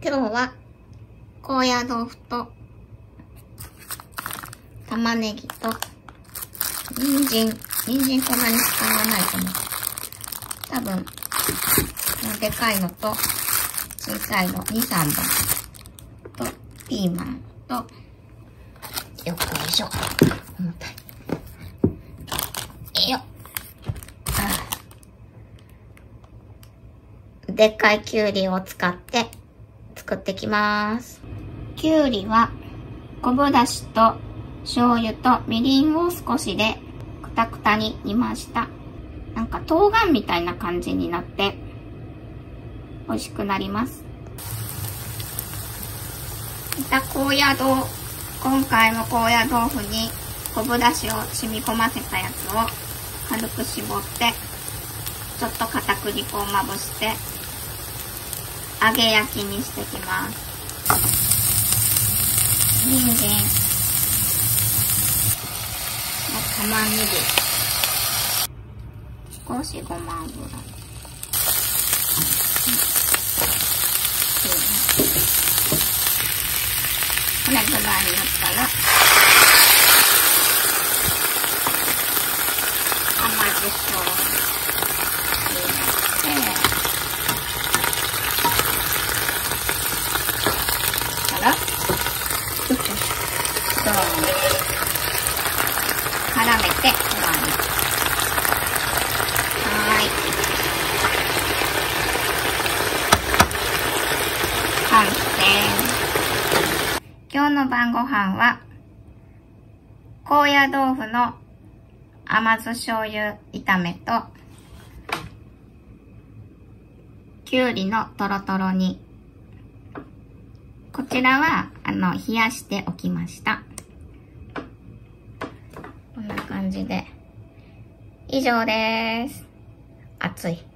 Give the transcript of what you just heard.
今日は高野豆腐と玉ねぎと人参こんなに使わないと思う。多分でかいのと小さいの2、3本とピーマンとよっこいしょ。重たい。よっ。でっかいきゅうりを使って作ってきます。きゅうりは昆布だしと醤油とみりんを少しでくたくたに煮ました。なんか冬瓜みたいな感じになって美味しくなります。今回も高野豆腐に昆布だしを染み込ませたやつを軽く絞ってちょっと片栗粉をまぶして揚げ焼きにしてきます。人参、玉ねぎ、少しごま油、これぐらいになったら甘酢醤油入れて絡めて終わり。完成。今日の晩ご飯は高野豆腐の甘酢醤油炒めときゅうりのトロトロ煮。こちらは冷やしておきました。こんな感じで以上です。暑い。